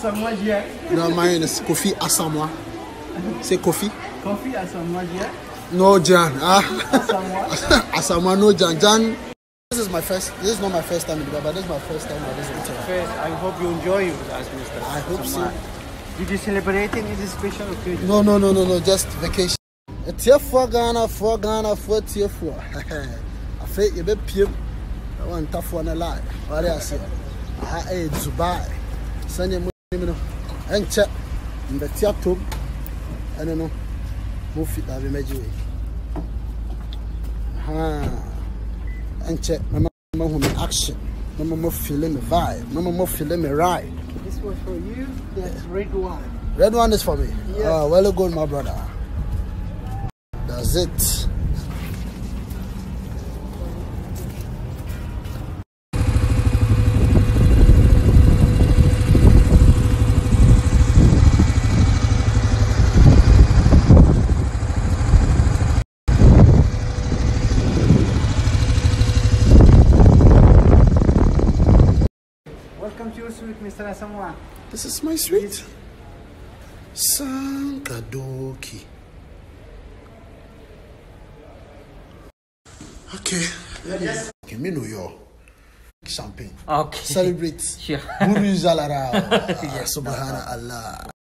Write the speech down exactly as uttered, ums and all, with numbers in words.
Asamoah Gyan. No, mine is Kofi Asamoah. Say Kofi. Kofi Asamoah Gyan. No Jan. Ah. Asamoah. Asamoah no Jan. Jan. This is my first. This is not my first time in Dubai, but this is my first time at this hotel. First, I hope you enjoy it as Mister I hope so. Did you celebrate any special occasion? No, no, no, no, no. Just vacation. A tier for Ghana, for Ghana, for tier four. I feel you be pure. I want tough one alive. What I say? I ate Dubai. Send you money, and check in the tier tube. I don't know. Move it. I'll be made you. Ah. And check, my mama me action, my mama feeling me vibe, my mama feeling me ride. This was for you, that's red one. Red one is for me? Yes. Oh, well good, my brother. That's it. Welcome to your suite, Mister Asamoah. This is my suite. Sankadoki. Okay. Yes. Okay, me know your champagne. Okay. Celebrate. Sure. Guru Zalara. Subhanallah.